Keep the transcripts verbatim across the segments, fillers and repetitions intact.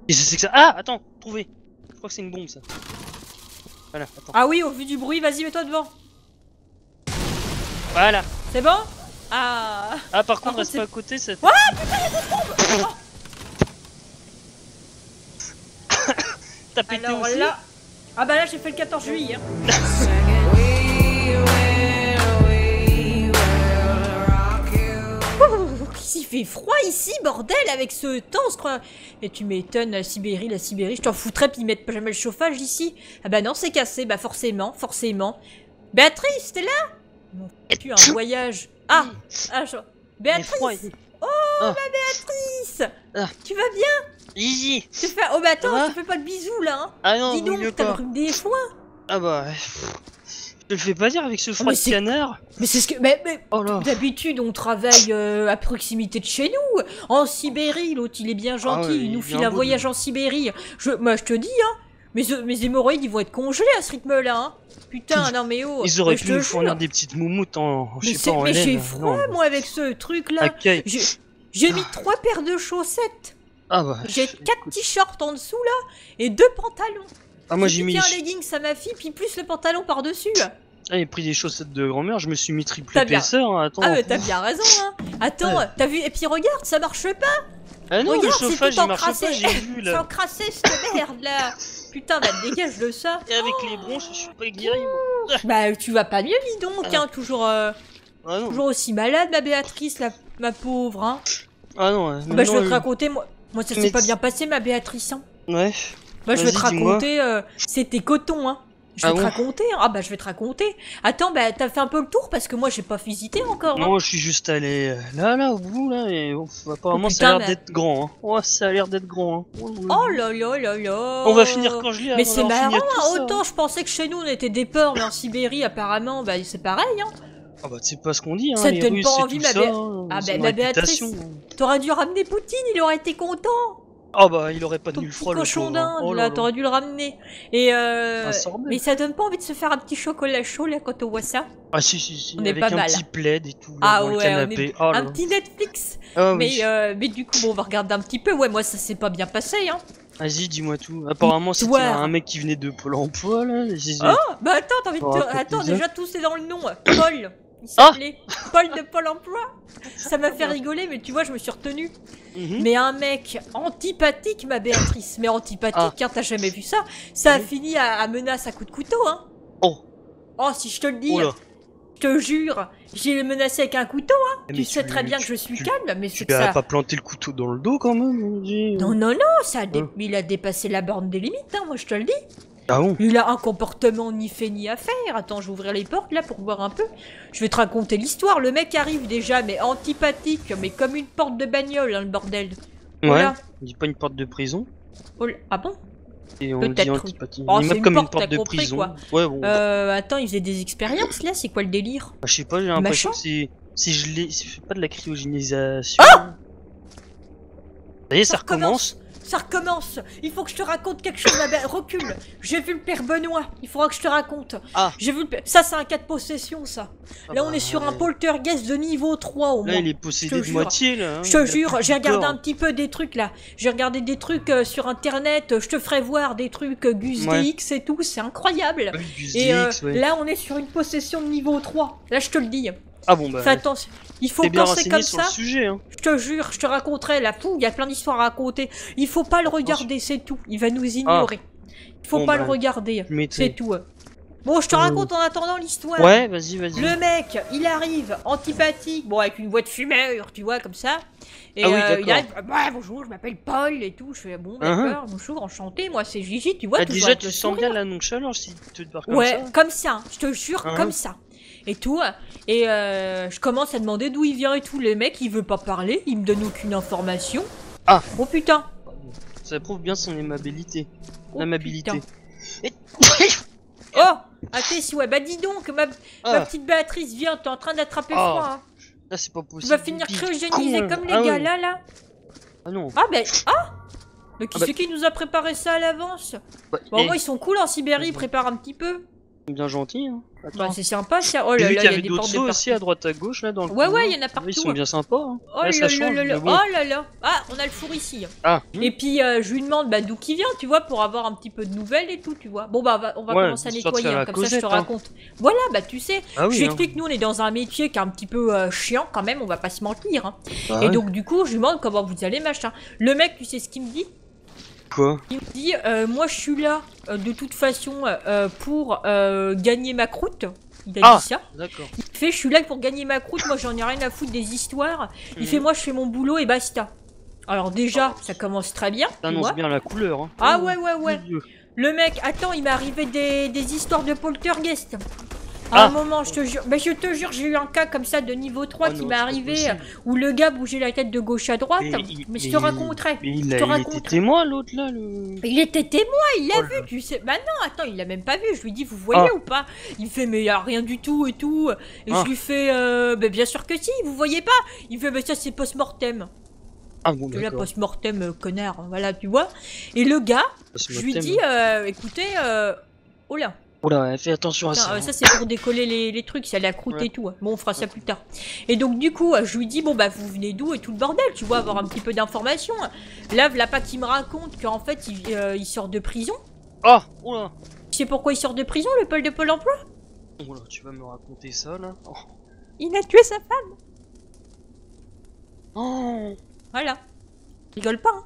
Et c'est que ça. Ah, attends, trouvé. Je crois que c'est une bombe ça. Voilà, attends. Ah oui, au vu du bruit, vas-y, mets-toi devant. Voilà. C'est bon? Ah. Ah, par, Par contre, reste contre, pas à côté, ça. Ouah, putain, y'a des bombes. T'as pété Alors aussi là. Ah bah là, j'ai fait le quatorze juillet. Hein. Il fait froid ici, bordel, avec ce temps, je crois. Et tu m'étonnes, la Sibérie, la Sibérie, je t'en foutrais, puis ils mettent jamais le chauffage ici. Ah bah non, c'est cassé, bah forcément, forcément. Béatrice, t'es là? Mon tu un voyage. Ah, ah je... Béatrice. Oh, ah. ma Béatrice. Ah. Tu vas bien? Easy. Tu fais... Oh bah attends, je te fais pas de bisous là, hein. Ah non, dis donc, t'as le rhume des foins. Ah bah... Je le fais pas dire avec ce froid de canard. Mais c'est ce que... Mais, mais... Oh là. D'habitude, on travaille euh, à proximité de chez nous. En Sibérie, l'autre, il est bien gentil. Ah ouais, il nous file un voyage de... en Sibérie. Je... Moi, je te dis, hein. Mes, mes hémorroïdes, ils vont être congelés à ce rythme-là, hein. Putain, non mais oh. Ils auraient pu nous fournir des petites moumoutes en... Je sais pas, en mais laine. j'ai froid, non. moi, avec ce truc-là. Okay. J'ai mis trois paires de chaussettes. Ah bah... J'ai quatre t-shirts en dessous, là. Et deux pantalons. Ah moi j'ai mis... un leggings à ma fille, puis plus le pantalon par-dessus. Ah, j'ai pris des chaussettes de grand-mère, je me suis mis triple épaisseur, hein, attends. Ah mais t'as bien raison, hein. Attends, ouais. T'as vu, et puis regarde, ça marche pas. Ah non, regarde, le chauffage il marche pas, j'ai vu là. C'est encrassé cette merde là. Putain, bah dégage de ça. Et avec les bronches, je suis pas guéri. Bah tu vas pas mieux, dis donc, ah hein, toujours, euh, ah toujours aussi malade, ma Béatrice, la, ma pauvre, hein. Ah non, ouais. Bah je vais te raconter, moi, moi ça s'est pas bien passé, ma Béatrice, hein. Ouais. Bah je vais te raconter, euh, c'était coton, hein. Je vais ah te bon raconter, hein. Ah bah je vais te raconter. Attends, bah t'as fait un peu le tour parce que moi j'ai pas visité encore. Non, hein. je suis juste allé là, là, au bout, là, et oh, apparemment oh, putain, ça a l'air bah... d'être grand. Hein. Oh, ça a l'air d'être grand. Hein. Oh là là là là. On va finir quand je lis. Mais c'est marrant, hein. Autant je pensais que chez nous on était des porcs, mais en Sibérie apparemment, bah c'est pareil, hein. Ah bah c'est pas ce qu'on dit, hein. Ça te donne Russes, pas envie, ma Béatrice. Ah bah ma Béatrice, t'aurais dû ramener Poutine, il aurait été content. Oh bah il aurait pas tenu le froid le cochon d'Inde, oh là, là. T'aurais dû le ramener. Et euh... Ah, mais ça donne pas envie de se faire un petit chocolat chaud là quand on voit ça. Ah si si si, on avec est pas un mal. petit plaid et tout là, ah dans ouais, le canapé. Est... Oh, un petit Netflix. Ah, mais, oui. euh, mais du coup bon, on va regarder un petit peu. Ouais, moi ça s'est pas bien passé, hein. Vas-y, dis-moi tout. Apparemment c'était un mec qui venait de Pôle Emploi là. Oh bah attends, t'as envie de te... Attends, déjà tout c'est dans le nom. Paul. Il s'appelait ah Paul de Pôle Emploi. Ça m'a fait rigoler, mais tu vois, je me suis retenue. Mm-hmm. Mais un mec antipathique, ma Béatrice. Mais antipathique, ah. hein, t'as jamais vu ça. Ça a fini à, à menace à coup de couteau, hein. Oh. Oh, si je te le dis, oh je te jure, j'ai menacé avec un couteau, hein. Mais tu sais tu, très bien tu, que je suis tu, calme, mais c'est que ça... Tu pas planté le couteau dans le dos, quand même. Non, non, non, ça a dé... hein. Il a dépassé la borne des limites, hein, moi je te le dis. Ah bon? Il a un comportement ni fait ni à faire. Attends, je vais ouvrir les portes là pour voir un peu. Je vais te raconter l'histoire. Le mec arrive déjà, mais antipathique, mais comme une porte de bagnole, hein, le bordel. Ouais. Voilà. On dit pas une porte de prison. Oh, ah bon? Et on dit antipathique. Oh, c'est une comme porte, une porte de compris, prison. Quoi. Ouais, bon. Euh, attends, il faisait des expériences là. C'est quoi le délire? Bah, je sais pas. J'ai l'impression que c'est c'est gelé. C'est pas de la cryogénisation. Ah! Ça y est, ça, ça recommence. recommence. Ça recommence. Il faut que je te raconte quelque chose. Ma recule. J'ai vu le père Benoît. Il faudra que je te raconte. Ah. J'ai vu le père... Ça, c'est un cas de possession, ça. Ah là, bah, on est sur ouais. un poltergeist de niveau trois au moins. Là, il est possédé de moitié, là. Hein. Je te jure, j'ai regardé un petit peu des trucs, là. J'ai regardé des trucs euh, sur Internet. Je te ferai voir des trucs euh, Gus ouais. D X et tout. C'est incroyable. Ouais, Gus et euh, D X, ouais. là, on est sur une possession de niveau trois. Là, je te le dis. Ah bon, bah... Fais attention. Il faut bien penser comme sur ça. Le sujet, hein. Je te jure, je te raconterai la fou. Il y a plein d'histoires à raconter. Il faut pas le regarder, c'est tout. Il va nous ignorer. Ah. Il faut bon, pas bah, le regarder. C'est tout. Bon, je te raconte en attendant l'histoire. Ouais, vas-y, vas-y. Le mec, il arrive, antipathique, bon, avec une voix de fumeur, tu vois, comme ça. Et ah oui, euh, il arrive, ouais, bonjour, je m'appelle Paul et tout. Je fais, bon, d'accord, uh -huh. bonjour, enchanté, moi c'est Gigi, tu vois. Ah, déjà, tu sens bien la nonchalance si tu te parles comme ouais, ça. Ouais, comme ça, je te jure, uh -huh. comme ça. Et tout, et euh, je commence à demander d'où il vient et tout. Le mec, il veut pas parler, il me donne aucune information. Ah. Oh putain. Ça prouve bien son aimabilité. Oh, amabilité. Et... oh, ah t'es si ouais, bah dis donc, ma, ah. ma petite Béatrice vient, t'es en train d'attraper oh. froid. Hein. Là, c'est pas possible. Tu vas finir cryogénisé comme les ah, gars oui. là, là. Ah non. Ah ben, ah. Mais qui ah, c'est bah... qui nous a préparé ça à l'avance? Bah, bon, et... moi, ils sont cool en Sibérie, ils préparent un petit peu. Bien gentil, hein. Bah c'est sympa ça. Oh là là, il il y a avait des d'autres portes de sauts partout. aussi à droite à gauche là dans le Ouais couloir. ouais, il y en a partout. Ils sont bien sympas. Hein. Oh là, là ça change, là là. bon. Oh là là. Ah, on a le four ici. Ah. Et puis euh, je lui demande bah, d'où qu'il vient, tu vois, pour avoir un petit peu de nouvelles et tout, tu vois. Bon bah on va, on va ouais, commencer à nettoyer, hein, comme Cosette, ça je te hein. raconte. Voilà, bah tu sais, ah, oui, je lui explique hein. nous on est dans un métier qui est un petit peu euh, chiant quand même, on va pas se mentir. Hein. Bah, et ouais. donc du coup je lui demande comment vous allez machin. Le mec, tu sais ce qu'il me dit? Quoi? Il me dit euh, moi je suis là euh, de toute façon euh, pour euh, gagner ma croûte. Il a ah, dit ça. D'accord. Il fait je suis là pour gagner ma croûte, moi j'en ai rien à foutre des histoires. Il mmh. fait moi je fais mon boulot et basta. Alors déjà ça commence très bien. Ça annonce bien la couleur. Hein. Ah ouais ouais ouais. Le mec, attends, il m'est arrivé des, des histoires de poltergeist. À ah. un moment, je te jure, mais je te jure, j'ai eu un cas comme ça de niveau trois oh qui m'est arrivé où le gars bougeait la tête de gauche à droite. Mais, il, mais je te mais raconterai. Mais il, je te a, il raconterai. était témoin l'autre là le... Il était témoin, il l'a oh, vu, là. Tu sais. Bah non, attends, il l'a même pas vu. Je lui dis, vous voyez ah. ou pas? Il me fait, mais il y a rien du tout et tout. Et ah. je lui fais, euh, bah, bien sûr que si, vous voyez pas? Il me fait, mais ça c'est post-mortem. Ah bon, que là, post-mortem, euh, connard, voilà, tu vois. Et le gars, je lui dis, euh, écoutez, euh... oh là. Oh là, fais attention à Putain, ça. Euh, ça, c'est pour décoller les, les trucs, c'est la croûte ouais. et tout. Bon, on fera ça plus tard. Et donc, du coup, je lui dis, bon, bah, vous venez d'où et tout le bordel, tu vois, avoir un petit peu d'informations. Là, voilà pas qu'il me raconte qu'en fait, il, euh, il sort de prison. Ah, oh là. Tu sais pourquoi il sort de prison, le Pôle de Pôle emploi? Oh là, tu vas me raconter ça, là? Oh. Il a tué sa femme. Oh. Voilà. Rigole pas, hein.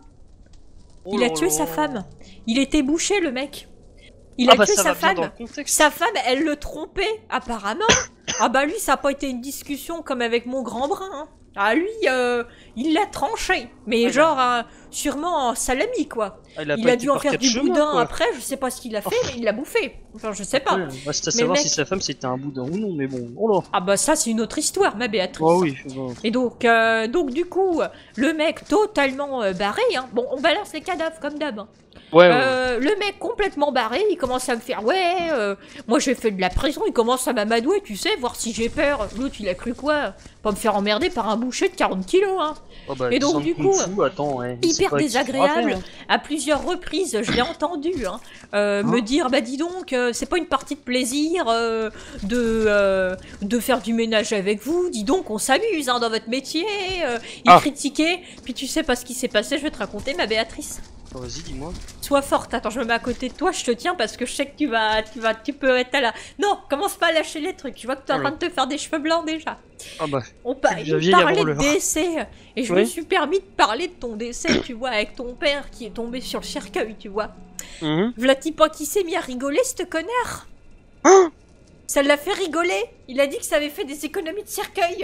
Oh il là a tué là. sa femme. Il était bouché, le mec. Il ah a bah tué ça sa va bien dans femme. le contexte. Sa femme, elle le trompait, apparemment. Ah bah lui, ça n'a pas été une discussion comme avec mon grand brin. Hein. Ah lui, euh, il l'a tranché. Mais ah genre, euh, sûrement en salami, quoi. Ah, il a, il a dû en faire du chemin, boudin quoi. Après, je sais pas ce qu'il a fait, oh. mais il l'a bouffé. Enfin, je sais pas. Ouais, bah, c'est à savoir mec... si sa femme c'était un boudin ou non, mais bon. Oh là. Ah bah ça, c'est une autre histoire, ma Béatrice. Oh oui. Bon. Et donc, euh, donc du coup, le mec totalement euh, barré. Hein. Bon, on balance les cadavres comme d'hab. Hein. Ouais, ouais. Euh, le mec complètement barré, il commence à me faire ouais, euh, moi j'ai fait de la prison, il commence à m'amadouer, tu sais, voir si j'ai peur. L'autre il a cru quoi? Pas me faire emmerder par un boucher de quarante kilos, hein. Oh bah, et donc du coup, fou, attends, ouais, hyper désagréable, à plusieurs reprises, je l'ai entendu hein, euh, hein me dire, bah dis donc, euh, c'est pas une partie de plaisir euh, de, euh, de faire du ménage avec vous, dis donc, on s'amuse hein, dans votre métier, euh, il ah. critiquait, puis tu sais pas ce qui s'est passé, je vais te raconter ma Béatrice. Oh, vas-y, dis-moi. Sois forte, attends, je me mets à côté de toi, je te tiens parce que je sais que tu vas, tu vas, tu peux être là. Non, commence pas à lâcher les trucs, je vois que tu es en train de te faire des cheveux blancs déjà. Ah bah, on pa il parlait de décès, et je oui. me suis permis de parler de ton décès, tu vois, avec ton père qui est tombé sur le cercueil, tu vois. Mm-hmm. V'là-t-il pas qui s'est mis à rigoler, ce connard hein? Ça l'a fait rigoler, il a dit que ça avait fait des économies de cercueil.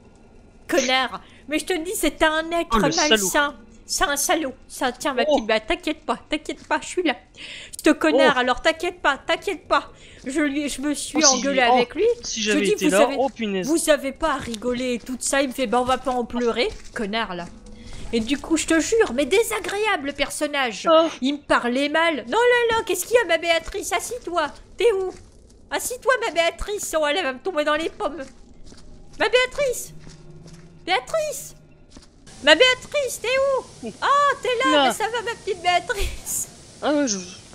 Connard, mais je te dis, c'était un être oh, malsain. C'est un salaud, ça tient ma petite, oh. bah t'inquiète pas, t'inquiète pas, je suis là. Ce connard, oh. alors t'inquiète pas, t'inquiète pas. Je lui, je me suis oh, engueulée si, avec lui. Oh, si j'avais été vous là, avez, oh punaise. Vous avez pas à rigoler et tout ça, il me fait, bah on va pas en pleurer, connard là. Et du coup, je te jure, mais désagréable le personnage. Oh. Il me parlait mal. Non là là, qu'est-ce qu'il y a ma Béatrice? Assis-toi, t'es où? Assis-toi ma Béatrice, oh elle va me tomber dans les pommes. Ma Béatrice Béatrice Ma Béatrice, t'es où? Ah, oh, t'es là, là. Mais ça va ma petite Béatrice. Ah ouais, je...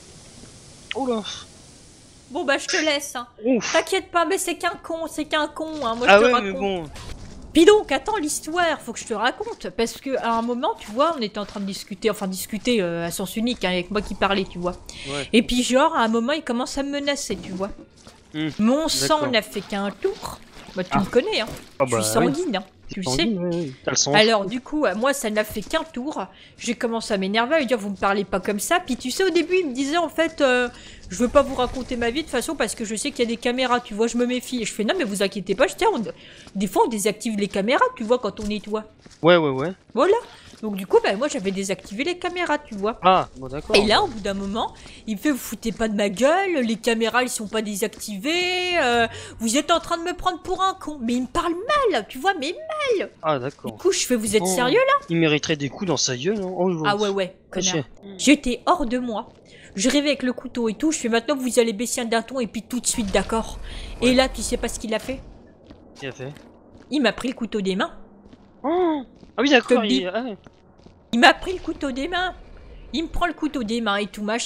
Oh là. Bon bah je te laisse. Hein. T'inquiète pas, mais c'est qu'un con, c'est qu'un con. Hein. Moi ah je te ouais, raconte. Mais bon. Puis donc, attends l'histoire, faut que je te raconte. Parce que à un moment, tu vois, on était en train de discuter, enfin discuter euh, à sens unique, hein, avec moi qui parlais, tu vois. Ouais. Et puis genre, à un moment, il commence à me menacer, tu vois. Mmh, Mon sang n'a fait qu'un tour. Bah tu ah. me connais, hein. Ah bah, je suis sanguine, oui. hein. Tu le sais. Oui, oui. Alors du coup, moi ça n'a fait qu'un tour. J'ai commencé à m'énerver, à lui dire vous me parlez pas comme ça. Puis tu sais au début il me disait en fait euh, je veux pas vous raconter ma vie de toute façon parce que je sais qu'il y a des caméras, tu vois, je me méfie. Et je fais non mais vous inquiétez pas, je tiens, on... des fois on désactive les caméras, tu vois, quand on nettoie. Ouais ouais ouais. Voilà. Donc du coup, bah, moi j'avais désactivé les caméras, tu vois. Ah, bon d'accord. Et là, au bout d'un moment, il me fait, vous foutez pas de ma gueule, les caméras, ils sont pas désactivées, euh, vous êtes en train de me prendre pour un con. Mais il me parle mal, tu vois, mais mal. Ah d'accord. Du coup, je fais, vous êtes oh. sérieux là? Il mériterait des coups dans sa gueule, hein. Oh, ah ouais, ouais, connard. J'étais hors de moi. Je rêvais avec le couteau et tout, je fais, maintenant vous allez baisser d'un ton et puis tout de suite, d'accord. Ouais. Et là, tu sais pas ce qu'il a fait? Qu'est-ce qu'il a fait? Il m'a pris le couteau des mains. Oh. Ah oui, d'accord. Il... Ah, ouais. Il m'a pris le couteau des mains. Il me prend le couteau des mains et tout machin.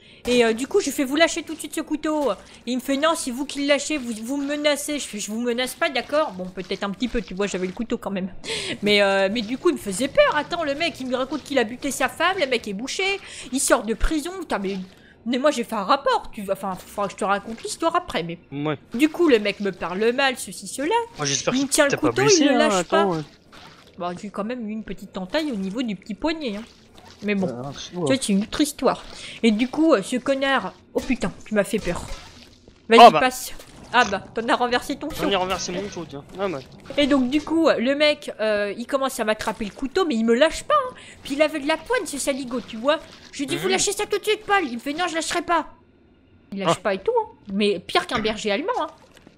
Et euh, du coup, je fais vous lâcher tout de suite ce couteau. Et il me fait non, c'est vous qui le lâchez, vous, vous me menacez. Je fais je vous menace pas, d'accord? Bon, peut-être un petit peu, tu vois, j'avais le couteau quand même. Mais, euh, mais du coup, il me faisait peur. Attends, le mec, il me raconte qu'il a buté sa femme, le mec est bouché, il sort de prison. Putain, mais, mais moi, j'ai fait un rapport. Tu... Enfin, il faudra que je te raconte l'histoire après. Mais ouais. Du coup, le mec me parle mal, ceci, cela. Moi, j'espère il qu'il me tient le t'a pas couteau, blessé, il le hein, lâche attends, pas. ouais. Bon, j'ai quand même eu une petite entaille au niveau du petit poignet. Hein. Mais bon, Ah, ça c'est une autre histoire. Et du coup, ce connard... Oh putain, tu m'as fait peur. Vas-y, oh bah. passe. Ah bah, t'en as renversé ton On seau. y renversé mon seau, tiens. Ah, bah. Et donc du coup, le mec, euh, il commence à m'attraper le couteau, mais il me lâche pas. Hein. Puis il avait de la poigne, ce saligo, tu vois. Je lui dis, mmh. vous lâchez ça tout de suite, Paul. Il me fait, non, je lâcherai pas. Il lâche ah. pas et tout. Hein. Mais pire qu'un berger allemand. Hein.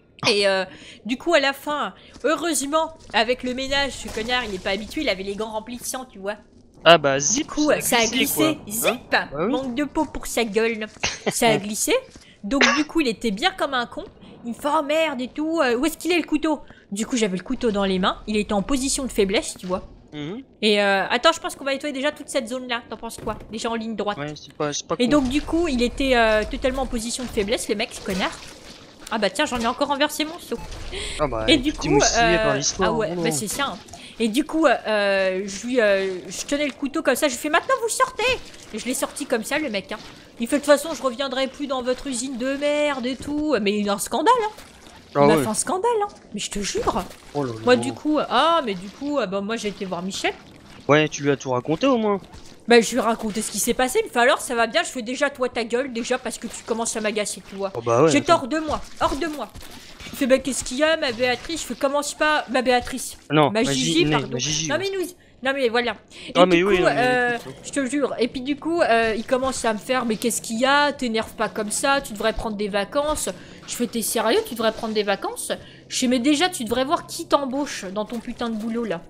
Et euh, du coup, à la fin, heureusement, avec le ménage, ce connard, il est pas habitué, il avait les gants remplis de sang, tu vois. Ah bah zip, du coup, ça a glissé, quoi. zip, hein bah oui. Manque de peau pour sa gueule, ça a glissé, donc du coup il était bien comme un con, il me fait oh merde et tout, euh, où est-ce qu'il est le couteau? Du coup j'avais le couteau dans les mains, il était en position de faiblesse, tu vois. Mm-hmm. Et euh, attends, je pense qu'on va nettoyer déjà toute cette zone là, t'en penses quoi? Déjà en ligne droite. Ouais, c'est pas, c'est pas et con. donc du coup il était euh, totalement en position de faiblesse, le mec, ce connard. Ah bah tiens, j'en ai encore renversé mon seau. Ah bah, et du coup, euh... par l'histoire. Ah ouais, oh bah c'est ça. Hein. Et du coup, euh, je lui, euh, je tenais le couteau comme ça, je lui fais maintenant vous sortez. Et je l'ai sorti comme ça, le mec. Hein. Il fait de toute façon, je reviendrai plus dans votre usine de merde et tout. Mais il a un scandale. Hein. Il ah m'a ouais. fait un scandale. Hein. Mais je te jure. Oh là là. Moi du coup, ah mais du coup, bah moi j'ai été voir Michel. Ouais, tu lui as tout raconté au moins. Bah je lui ai raconté ce qui s'est passé, il me fait alors ça va bien, je fais déjà toi ta gueule déjà parce que tu commences à m'agacer, tu vois. Oh bah ouais, j'étais hors de moi, hors de moi. Il fait bah qu'est-ce qu'il y a ma Béatrice, je fais commence pas ma Béatrice. Non, ma, ma Gigi, né, pardon. Ma Gigi, non mais nous, non mais voilà. Et ah, du mais coup, oui, euh, mais... je te jure, et puis du coup, euh, il commence à me faire mais qu'est-ce qu'il y a, t'énerve pas comme ça, tu devrais prendre des vacances. Je fais t'es sérieux, tu devrais prendre des vacances. Je fais mais déjà tu devrais voir qui t'embauche dans ton putain de boulot là.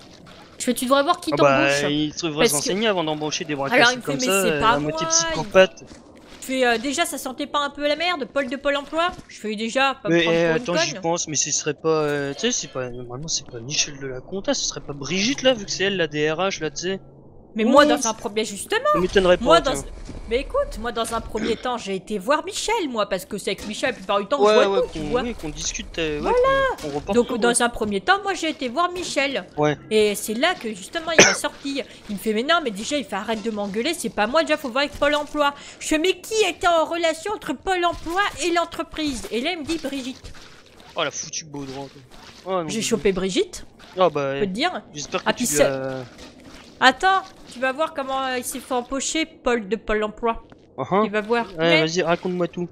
Je fais, tu devrais voir qui oh t'embauche. Bah, il devrait s'enseigner que... avant d'embaucher des braquages comme fait, ça, mais c'est pas à moitié psychopathe. Je fais, euh, déjà, ça sentait pas un peu la merde, Paul de Pôle emploi? Je fais déjà, pas mais me euh, attends, j'y pense, mais ce serait pas, euh, tu sais, c'est pas, normalement, c'est pas Michel de la compta, ce serait pas Brigitte là, vu que c'est elle la D R H là, tu sais. Mais oui, moi, dans un premier, justement. Ça m'étonnerait pas. Moi, dans... Mais écoute, moi, dans un premier temps, j'ai été voir Michel, moi, parce que c'est avec Michel, la plupart du temps, ouais, je vois ouais, tout, tu vois. Oui, qu'on discute, euh, voilà. Qu on, on Donc, tout, dans ouais. un premier temps, moi, j'ai été voir Michel. Ouais. Et c'est là que, justement, il m'a sorti. Il me fait, mais non, mais déjà, il fait, arrête de m'engueuler, c'est pas moi, déjà, faut voir avec Pôle emploi. Je fais, mais qui était en relation entre Pôle emploi et l'entreprise? Et là, il me dit Brigitte. Oh, la foutue Baudran. Oh, j'ai chopé Brigitte. Ah, bah. Je peux te dire. J'espère que ah, tu l'as... Attends, tu vas voir comment euh, il s'est fait empocher, Paul de Pôle emploi. Uh -huh. Tu vas voir. Ouais, mais... vas-y, raconte-moi tout.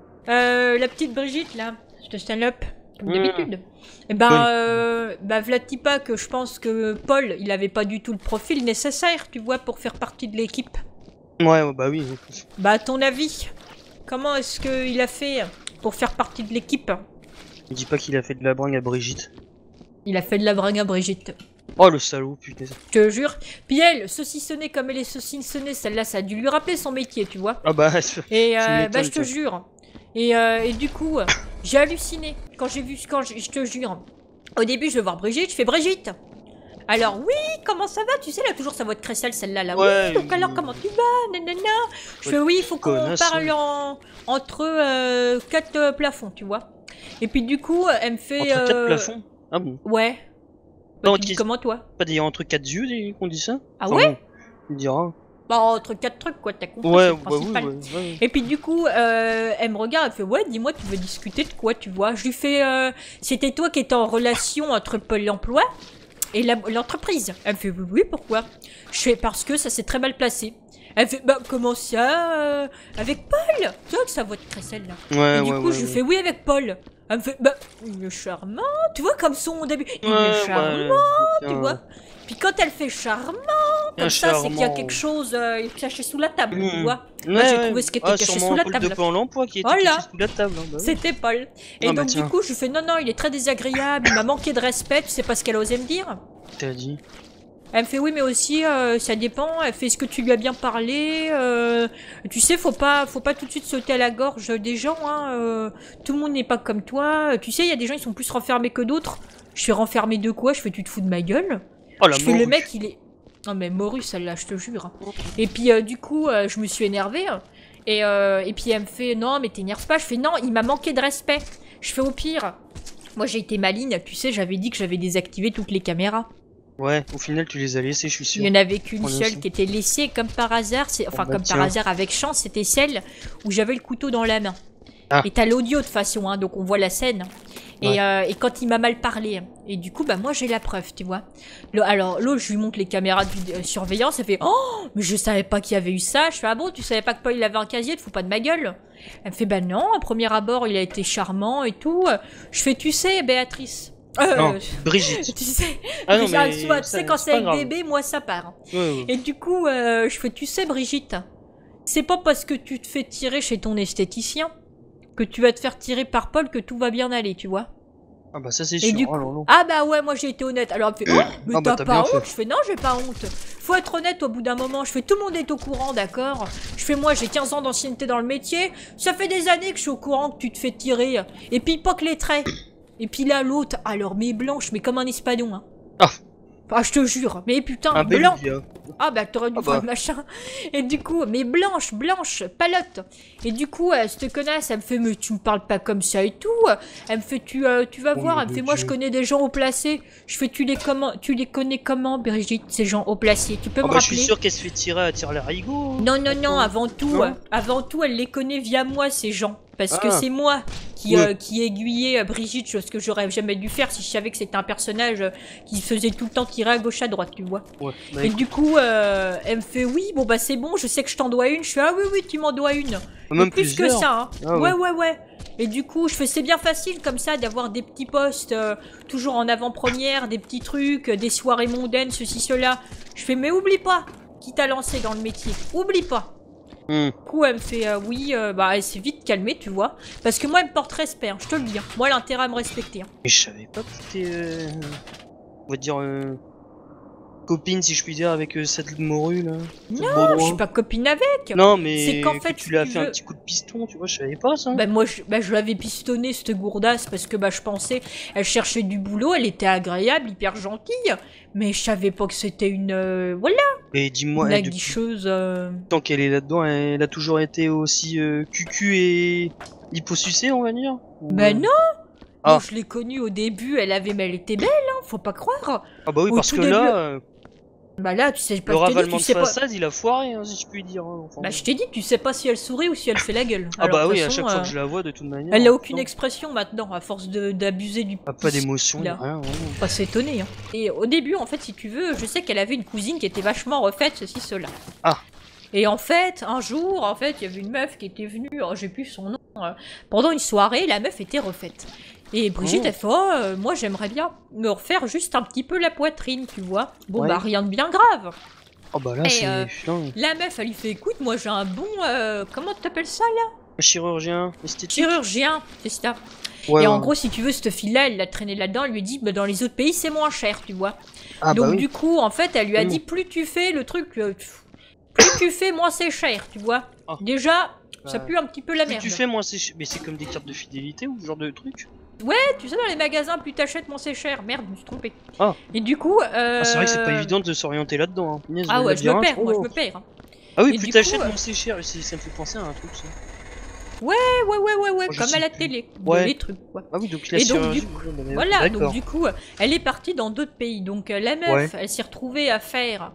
Euh, la petite Brigitte, là, je te stand up, comme mmh. d'habitude. Et ben, oui. euh, bah, v'là-t-il pas que je pense que Paul, il avait pas du tout le profil nécessaire, tu vois, pour faire partie de l'équipe. Ouais, ouais, bah oui. Bah, à ton avis, comment est-ce qu'il a fait pour faire partie de l'équipe? Ne dis pas qu'il a fait de la bringue à Brigitte. Il a fait de la bringue à Brigitte. Oh le salaud, putain. Je te jure. Puis elle, saucissonnée comme elle est saucissonnée, celle-là, ça a dû lui rappeler son métier, tu vois. Ah bah, et euh, bah je te jure. Et, euh, et du coup, j'ai halluciné quand j'ai vu, quand je te jure. Au début, je vais voir Brigitte, je fais Brigitte. Alors oui, comment ça va? Tu sais, elle a toujours sa voix de crécelle, celle-là, là. Ouais, oui, donc alors comment tu vas? Nanana. Je fais oui, il faut qu'on parle en, entre euh, quatre euh, plafonds, tu vois. Et puis du coup, elle me fait. Entre euh... quatre plafonds? Ah bon? Ouais. Bah, non, tu dis comment toi? Pas dire entre quatre yeux qu'on dit ça? Ah enfin, ouais? Tu diras. Bah entre quatre trucs quoi, t'as compris, ouais, c'est le principal. Ouais, ouais, ouais. Et puis du coup, euh, elle me regarde, elle fait ouais, dis-moi, tu veux discuter de quoi, tu vois? Je lui fais, euh, c'était toi qui étais en relation entre Pôle emploi et l'entreprise. Elle me fait oui, oui, pourquoi? Je fais parce que ça s'est très mal placé. Elle fait bah comment ça euh, avec Paul? Tu vois que sa voix de crécelle là. Ouais, et du ouais, coup, ouais, je lui ouais. fais oui avec Paul. Elle me fait bah il est charmant, tu vois comme son début. Il ouais, est charmant, ouais, tu vois. Puis quand elle fait charmant, comme ça, c'est qu'il y a quelque chose euh, caché sous la table, mmh. tu vois. Ouais, Moi, j'ai ouais. trouvé ce qui était ah, caché sous la Paul table. de Pôle emploi qui était voilà. caché sous la table. Hein, bah oui. C'était Paul. Et ah, donc bah, du coup, je lui fais non, non, il est très désagréable, il m'a manqué de respect, tu sais pas ce qu'elle a osé me dire. T'as dit. Elle me fait oui, mais aussi euh, ça dépend. Elle fait ce que tu lui as bien parlé. Euh, tu sais, faut pas, faut pas tout de suite sauter à la gorge des gens. Hein, euh, tout le monde n'est pas comme toi. Tu sais, il y a des gens ils sont plus renfermés que d'autres. Je suis renfermé de quoi? Je fais tu te fous de ma gueule. Oh, la je fais le mec, il est. Non mais morue celle-là, je te jure. Et puis euh, du coup, euh, je me suis énervée. Et, euh, et puis elle me fait, non, mais t'énerve pas. Je fais, non, il m'a manqué de respect. Je fais, au pire, moi j'ai été maligne, tu sais, j'avais dit que j'avais désactivé toutes les caméras. Ouais, au final, tu les as laissés, je suis sûr. Il y en avait qu'une On seule aussi. qui était laissée, comme par hasard, c'est enfin Oh bah comme tiens. par hasard avec chance, c'était celle où j'avais le couteau dans la main. Ah. Et t'as l'audio de façon, hein, donc on voit la scène. Et, Ouais. euh, et quand il m'a mal parlé, et du coup, bah moi j'ai la preuve, tu vois. Le, alors l'autre, je lui montre les caméras de vid- euh, surveillance, elle fait, oh, mais je savais pas qu'il y avait eu ça. Je fais, ah bon, tu savais pas que Paul il avait un casier, te fous pas de ma gueule. Elle me fait, bah non, à premier abord, il a été charmant et tout. Je fais, tu sais, Béatrice. Euh, Non, Brigitte. tu sais, Ah non, déjà, mais tu vois, tu ça- sais, quand c'est c'est pas avec grave. bébé, moi ça part. hein. Ouais, ouais. Et du coup, euh, je fais, tu sais, Brigitte, c'est pas parce que tu te fais tirer chez ton esthéticien que tu vas te faire tirer par Paul que tout va bien aller, tu vois. Ah bah ça c'est Et sûr. du Oh coup, là là. ah bah ouais, moi j'ai été honnête. Alors elle me fait, oh, mais Ah bah, t'as t'as pas bien honte? fait. Je fais, non, j'ai pas honte. Faut être honnête au bout d'un moment. Je fais, tout le monde est au courant, d'accord? Je fais, moi j'ai quinze ans d'ancienneté dans le métier. Ça fait des années que je suis au courant que tu te fais tirer. Et puis pas que les traits. Et puis là, l'autre, alors, mais blanche, mais comme un espadon, hein. Ah. Ah, je te jure. Mais putain, Un bel blanc. Olivia. Ah bah t'aurais dû Ah voir bah. le machin. Et du coup, mais blanche, blanche, palotte. Et du coup, euh, cette connasse, elle me fait, mais tu me parles pas comme ça et tout. Elle me fait, tu, euh, tu vas Oh voir. mon Elle me fait, Dieu. moi je connais des gens haut placés. Je fais, tu les, comment, tu les connais comment, Brigitte, ces gens haut placés? Tu peux Ah me bah je suis rappeler? sûr qu'elle se fait tirer à tire l'arigot. Non, non, non, avant tout, Non euh, avant tout, elle les connaît via moi, ces gens. Parce que Ah. c'est moi qui, Ouais. euh, qui aiguillais euh, Brigitte, chose que j'aurais jamais dû faire si je savais que c'était un personnage euh, qui se faisait tout le temps tirer à gauche à droite, tu vois. Ouais. Bah, Et du coup, euh, elle me fait, oui, bon bah c'est bon, je sais que je t'en dois une. Je fais, ah oui, oui, tu m'en dois une. même Et plus que plusieurs. ça, hein. Ah ouais, ouais. ouais, ouais. Et du coup, je fais, c'est bien facile comme ça d'avoir des petits posts euh, toujours en avant-première, des petits trucs, euh, des soirées mondaines, ceci, cela. Je fais, mais oublie pas qui t'a lancé dans le métier. Oublie pas. Hmm. Du coup, elle me fait, euh, oui, euh, bah elle s'est vite calmée, tu vois. Parce que moi, elle me porte respect, hein, je te le dis. hein. Moi, elle a intérêt à me respecter. hein. Mais je savais pas que t'étais. Euh... On va dire. Euh... Copine, si je puis dire, avec euh, cette morue là. Cette Non, baudroie. je suis pas copine avec. Non, mais. C'est qu'en que fait, tu si lui as tu fait un veux- petit coup de piston, tu vois, je savais pas ça. Bah moi je, bah, je l'avais pistonné cette gourdasse parce que bah je pensais elle cherchait du boulot, elle était agréable, hyper gentille, mais je savais pas que c'était une euh, voilà Et dis-moi, une elle, depuis aguicheuse. euh. le temps qu'elle est là-dedans, elle a toujours été aussi euh, cucu et liposucée, on va dire. Ou, Bah euh, non, Ah. moi je l'ai connue au début, elle avait mais elle était belle, hein, faut pas croire. Ah bah oui, au parce tout que début- là, euh, Bah là tu sais pas, le je t'ai dit, ravalement tu de sais pas. façade, il a foiré, hein, si je puis dire. hein, enfin, Bah bon. je t'ai dit, tu sais pas si elle sourit ou si elle fait la gueule. Ah Alors, bah de oui, toute à façon, chaque fois euh, que je la vois, de toute manière. elle a hein, aucune non. expression maintenant à force de d'abuser du. Ah, pas d'émotion, là. rien, rien. Faut pas s'étonner. Hein. Et au début, en fait, si tu veux, je sais qu'elle avait une cousine qui était vachement refaite, ceci, cela. Ah. Et en fait, un jour, en fait, il y avait une meuf qui était venue, oh, j'ai plus son nom, euh, pendant une soirée, la meuf était refaite. Et Brigitte, Oh. elle fait, oh, euh, moi j'aimerais bien me refaire juste un petit peu la poitrine, tu vois. Bon, Ouais. bah rien de bien grave. Oh bah là, Et, c'est. euh, Putain, La meuf, elle lui fait, écoute, moi j'ai un bon, euh, comment t'appelles ça là? chirurgien, esthétique. Chirurgien, c'est ça. Ouais, Et ouais. en gros, si tu veux, cette fille-là, elle l'a traîné là-dedans, elle lui a dit, bah, dans les autres pays, c'est moins cher, tu vois. Ah Donc bah oui. du coup, en fait, elle lui a Mm. dit, plus tu fais le truc, euh, plus tu fais, moins c'est cher, tu vois. Ah. Déjà, ça Bah, pue un petit peu la Plus merde. tu fais, moins c'est. ch- Mais c'est comme des cartes de fidélité ou ce genre de truc. Tu sais, dans les magasins, plus t'achètes, moins c'est cher. Merde, je me suis trompée. Ah. Et du coup, euh... Ah, c'est vrai que c'est pas évident de s'orienter là-dedans. Hein. Punaise, Ah le ouais, je me labyrinthe, perds, moi je oh. me perds. hein. Ah oui, Et plus du t'achètes, coup, euh, moins c'est cher. C'est- Ça me fait penser à un truc, ça. Ouais, ouais, ouais, ouais, ouais, Oh, je comme sais à la plus. télé. Ouais. Les trucs, quoi. Ah oui, donc la Et donc, chirurgie. du coup- ouais, bah, Voilà, d'accord. donc du coup, elle est partie dans d'autres pays. Donc euh, la meuf, Ouais. elle s'est retrouvée à faire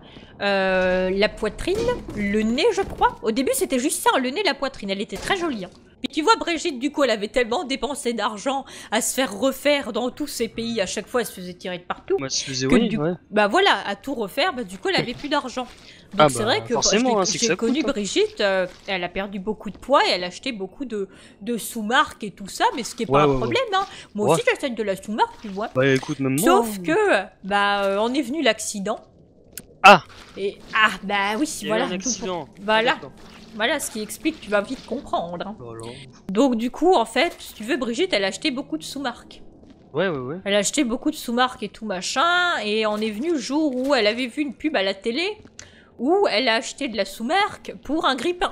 euh, la poitrine, le nez, je crois. Au début, c'était juste ça, le nez, la poitrine. Elle était très jolie. Hein. Puis tu vois, Brigitte, du coup, elle avait tellement dépensé d'argent à se faire refaire dans tous ces pays. À chaque fois, elle se faisait tirer de partout. Moi, ça faisait Que oui, du- ouais. Bah voilà, à tout refaire, bah du coup, elle avait plus d'argent. Donc Ah c'est bah, vrai que forcément, je l'ai- hein, c'est que j'ai ça connu coûte, hein. Brigitte, euh, elle a perdu beaucoup de poids et elle a acheté beaucoup de, de sous-marques et tout ça, mais ce qui est Ouais, pas ouais, un ouais. problème. Hein. Moi Ouais. aussi, j'achète de la sous-marque, tu vois. Bah écoute, même moi. Sauf hein. que, bah, euh, en est venu l'accident. Ah. Et ah, bah oui, Il y a eu voilà. un tout accident. pour- Voilà, Ah, d'accord. voilà ce qui explique, tu vas vite comprendre. hein. Voilà. Donc du coup, en fait, si tu veux, Brigitte, elle a acheté beaucoup de sous-marques. Ouais, ouais, ouais. Elle a acheté beaucoup de sous-marques et tout machin, et on est venu le jour où elle avait vu une pub à la télé où elle a acheté de la sous-marque pour un grille-pain.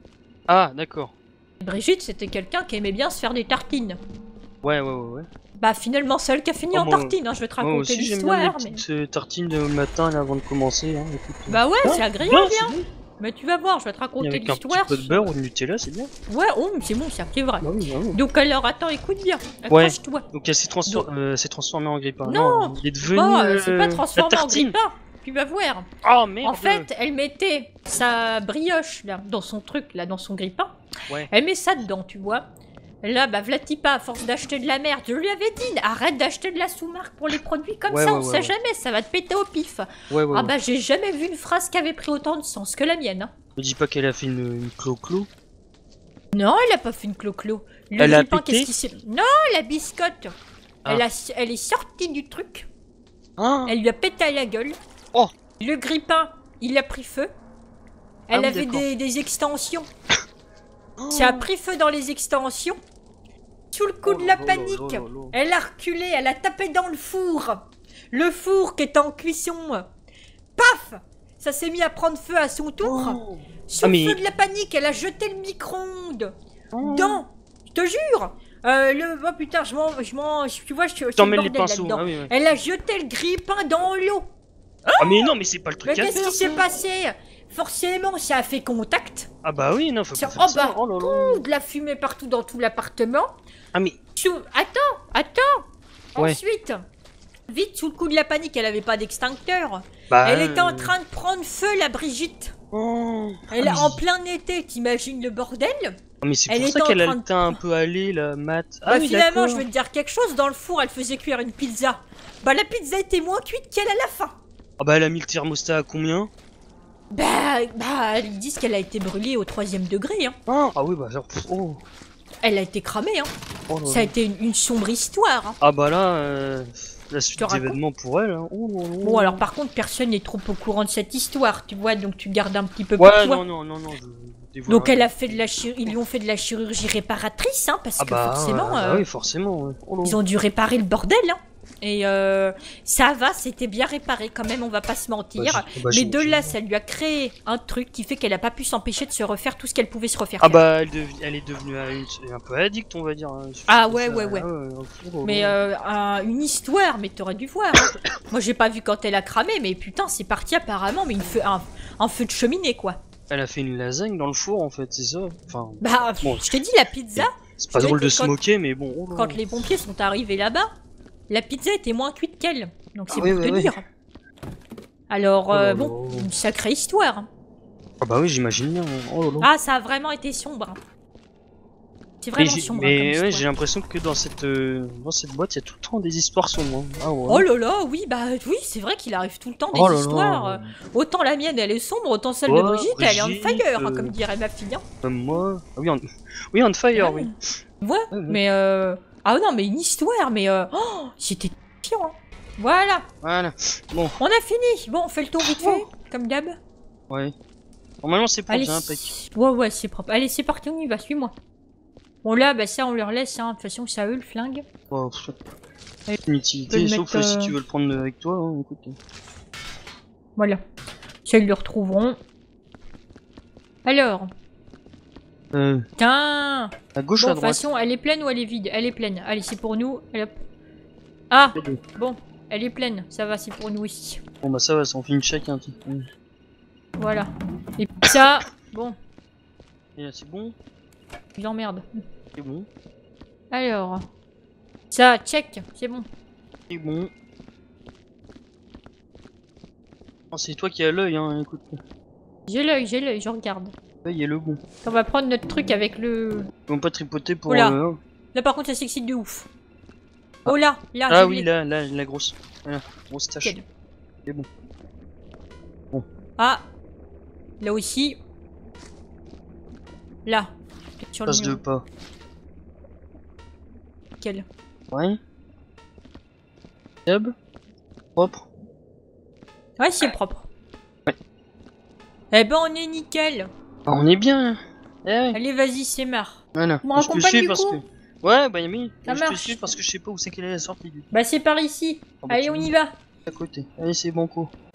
Ah, d'accord. Brigitte, c'était quelqu'un qui aimait bien se faire des tartines. Ouais, ouais, ouais, ouais. Bah finalement, c'est elle qui a fini Oh, en moi- tartine, hein, je vais te Moi raconter aussi, j'aime bien les l'histoire. Mais... petites euh, tartines le matin là, avant de commencer. Hein, écoute. Bah ouais, Ah, c'est agréable. bien, hein. c'est bien. Mais tu vas voir, je vais te Et raconter avec un petit l'histoire. peu de beurre ou de Nutella, c'est bien. Ouais, oh, mais c'est bon, ça, c'est vrai. Bah oui, bah oui. Donc alors, attends, écoute bien. Ouais. Accroche-toi. Donc elle s'est transfor- euh, s'est transformée en grippin. Non, il est devenu Bah, euh, c'est pas la transformé en tartine. grippin. Tu vas voir. Oh merde. En fait, elle mettait sa brioche là dans son truc là, dans son grippin. Ouais. Elle met ça dedans, tu vois. Là, bah Vlatipa, à force d'acheter de la merde, je lui avais dit, arrête d'acheter de la sous-marque pour les produits comme Ouais, ça, ouais, on ouais, sait ouais. jamais, ça va te péter au pif. Ouais, ouais, Ah ouais. bah j'ai jamais vu une phrase qui avait pris autant de sens que la mienne. Hein. Me dis pas qu'elle a fait une, une clo-clo. Non, elle a pas fait une clo-clo. Le Elle a grippin, pété qu'est-ce qui s'est... Non, la biscotte. Ah. Elle, a... elle est sortie du truc, Ah. elle lui a pété à la gueule. Oh. Le grippin, il a pris feu. Ah Elle oui, avait d'accord. des, des extensions. Oh. Ça a pris feu dans les extensions. Sous le coup Oh de la là là panique, là là là. elle a reculé, elle a tapé dans le four. Le four qui est en cuisson. Paf! Ça s'est mis à prendre feu à son tour. Oh. Sous Ah, le mais- feu de la panique, elle a jeté le micro-ondes. Oh. Dans, je te jure. Euh, le, oh putain, je m'en, je m'en, tu vois, je suis. T'emmènes les pinceaux. Ah, oui, ouais. Elle a jeté le grippin dans l'eau. Ah mais non, mais c'est pas le Mais truc à qu'est-ce faire. qui s'est ça. passé? Forcément, ça a fait contact. Ah bah oui, non, faut Ça- pas faire oh ça. bah, Oh là là. De la fumée partout dans tout l'appartement. Ah mais Sous... Attends, attends. Ouais. Ensuite, vite sous le coup de la panique, elle avait pas d'extincteur. bah. Elle était en euh, train de prendre feu, la Brigitte. Oh. Elle Ah, est en mais- plein été, t'imagines le bordel? Ah, mais c'est elle pour ça était en qu'elle a train le de- teint un peu allé, la mat. Ah Bah oui, finalement, d'accord. je vais te dire quelque chose, dans le four, elle faisait cuire une pizza. Bah la pizza était moins cuite qu'elle à la fin. Ah bah elle a mis le thermostat à combien? Bah, bah, ils disent qu'elle a été brûlée au troisième degré, hein. Ah, ah oui, bah genre. pff, Oh. Elle a été cramée, hein. Oh là Ça a là. été une, une sombre histoire, hein. Ah bah là, euh, la suite te raconte d'événements pour elle. Hein. Oh là là. Bon, alors par contre, personne n'est trop au courant de cette histoire, tu vois, donc tu gardes un petit peu Ouais, pour toi. non, non, non, non. Je... dévoile Donc rien. elle a fait de la chir- ils lui ont fait de la chirurgie réparatrice, hein, parce Ah que bah, forcément, ah bah euh, oui, forcément. Ouais. Oh là. ils ont dû réparer le bordel, hein. Et euh, ça va, c'était bien réparé quand même, on va pas se mentir. Bah, j'ai- bah, Mais de j'imagine. là, ça lui a créé un truc qui fait qu'elle a pas pu s'empêcher de se refaire tout ce qu'elle pouvait se refaire. Ah faire. bah elle, dev- elle est devenue euh, une- un peu addict, on va dire. hein. Ah Ça- ouais, ça- ouais, ouais. oh là là. Mais euh, un- une histoire, mais t'aurais dû voir. hein. Moi, j'ai pas vu quand elle a cramé, mais putain, c'est parti apparemment, mais une feu, un, un feu de cheminée, quoi. Elle a fait une lasagne dans le four en fait, c'est ça. Enfin, Bah, Bon. je t'ai dit, la pizza, c'est pas je l'ai drôle de dit, se quand- moquer, mais bon. oh là quand là. les pompiers sont arrivés là-bas, la pizza était moins cuite qu'elle. Donc c'est Ah oui, pour oui, te oui. dire. Alors, Oh là euh, là. bon, une sacrée histoire. hein. Ah bah oui, j'imagine bien. Oh là là. Ah, ça a vraiment été sombre. C'est mais vraiment j'ai- sombre mais comme ouais, histoire. j'ai l'impression que dans cette euh, dans cette boîte, il y a tout le temps des histoires sombres. hein. Ah ouais. Oh là là, oui, bah oui, c'est vrai qu'il arrive tout le temps des Oh là là. histoires. euh, Autant la mienne, elle est sombre, autant celle de Ouais, Brigitte, elle est on Brigitte, fire, euh, comme dirait ma fille. hein. Même moi. Ah oui, on, oui, on fire, Ouais. oui. Ouais, Ouais, ouais. mais euh... Ah non, mais une histoire, mais euh... oh, c'était chiant. hein. Voilà, Voilà. Bon, on a fini. Bon, on fait le tour vite fait, comme d'hab. ouais. Normalement, c'est propre, Allez, j'ai un pec. ouais, ouais, c'est propre. Allez, c'est parti, on y va, suis-moi. Bon, là, bah ça, on leur laisse, hein. De toute façon, ça eux, le flingue. Oh, pff, Allez, une tu utilité, peux le sauf mettre, euh, si euh, tu veux le prendre avec toi. Hein, écoute. Voilà. Ça, ils le retrouveront. Alors, Euh, tiens. à gauche, Bon, à de toute droite. façon, elle est pleine ou elle est vide? Elle est pleine. Allez, c'est pour nous. Elle hop. Ah, Les deux. bon, elle est pleine. Ça va, c'est pour nous aussi. Bon bah ça va, ça en fait une chacun. tu- Mm. Voilà. Et puis ça, bon, Et là, c'est bon, il emmerde. c'est bon, Alors, ça, check, c'est bon. c'est bon. Oh, c'est toi qui as l'œil, hein, écoute. J'ai l'œil, j'ai l'œil, je regarde. L'œil est le bon. On va prendre notre truc avec le... Ils vont pas tripoter pour. Oula. euh, Là, par contre, ça s'excite de ouf. Oh là, là, Ah je oui, l'ai. là, là, la grosse. Voilà, grosse tache. Nickel. C'est bon. Ah, là aussi. Là. Peut-être sur le Passe de mur. pas. Nickel. Ouais. Seb. Propre. Ouais, c'est propre. Ouais. Eh ben, on est nickel. Ah, on est bien. Eh ouais. Allez, vas-y, c'est marre. Voilà. On me je te raccompagne suis du parce coup que. Ouais, bah Yami, Ça je te marche. suis parce que je sais pas où c'est qu'elle est la sortie du Bah, c'est par ici. Ah, bah, Allez, tu on vois, y va. à côté. Allez, c'est bon coup.